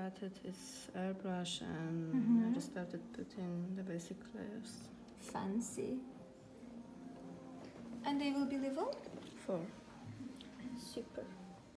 started his airbrush and I just started putting the basic layers. Fancy. And they will be level? 4. Super.